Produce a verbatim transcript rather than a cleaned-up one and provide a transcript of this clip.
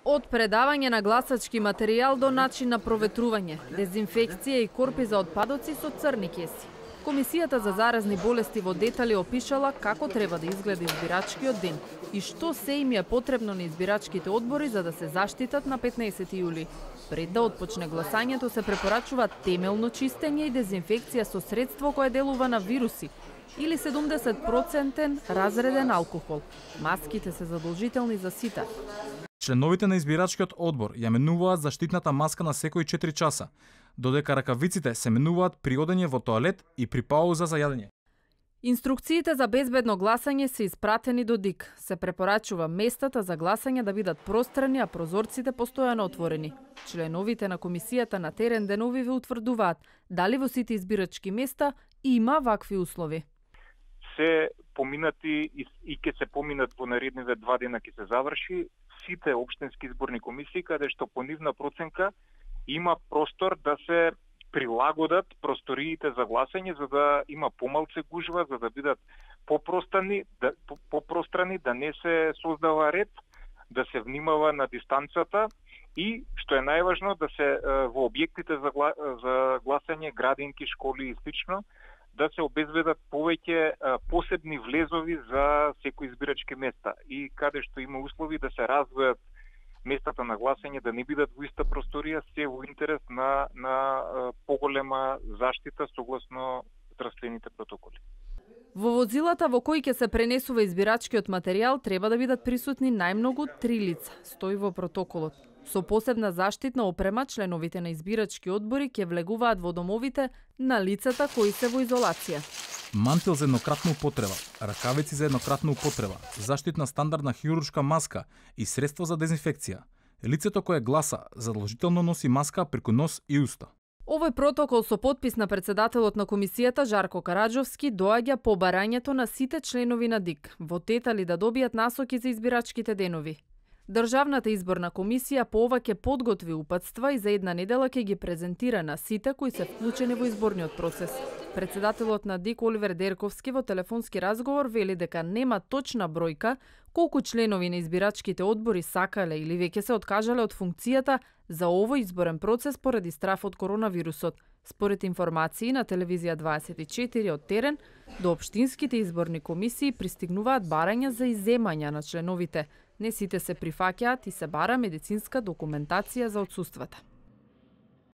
Од предавање на гласачки материјал до начин на проветрување, дезинфекција и корпи за отпадоци со црни кеси. Комисијата за заразни болести во детали опишала како треба да изгледа избирачкиот ден и што се им е потребно на избирачките одбори за да се заштитат на петнаесети јули. Пред да отпочне гласањето се препорачува темелно чистење и дезинфекција со средство кое делува на вируси или седумдесет проценти разреден алкохол. Маските се задолжителни за сите. Членовите на избирачкиот одбор ја менуваат заштитната маска на секои четири часа, додека ракавиците се менуваат при одење во тоалет и при пауза за јадење. Инструкциите за безбедно гласање се испратени до ДИК. Се препорачува местата за гласање да бидат пространи, а прозорците постојано отворени. Членовите на комисијата на терен денови ве утврдуваат дали во сите избирачки места има вакви услови. Се поминати и ќе се поминат во наредниве два дена ќе се заврши сите општински изборни комисии каде што по нивна проценка има простор да се прилагодат просториите за гласање за да има помалце гужва, за да бидат попространи, да, попространи, да не се создава ред, да се внимава на дистанцата и, што е најважно, да се во објектите за, гла, за гласање, градинки, школи и слично, да се обезбедат повеќе посебни влезови за секои избирачки места и каде што има услови да се развојат местата на гласање, да не бидат во иста просторија, се во интерес на, на поголема заштита согласно здравствените протоколи. Во возилата во кои ќе се пренесува избирачкиот материјал треба да бидат присутни најмногу три лица, стои во протоколот. Со посебна заштитна опрема, членовите на избирачки одбори ќе влегуваат во домовите на лицата кои се во изолација. Мантил за еднократна употреба, ракавици за еднократна употреба, заштитна стандардна хируршка маска и средство за дезинфекција. Лицето кое гласа задолжително носи маска преку нос и уста. Овој протокол со подпис на председателот на комисијата Жарко Караџовски доаѓа по барањето на сите членови на ДИК во тетали да добијат насоки за избирачките денови. Државната изборна комисија по ова ќе подготви упатства и за една недела ќе ги презентира на сите кои се вклучени во изборниот процес. Председателот на ДИК Оливер Дерковски во телефонски разговор вели дека нема точна бројка колку членови на избирачките одбори сакале или веќе се откажале од функцијата за овој изборен процес поради страф од коронавирусот. Според информации на телевизија дваесет и четири од терен, до општинските изборни комисии пристигнуваат барања за иземања на членовите. Не сите се прифаќаат и се бара медицинска документација за отсуствата.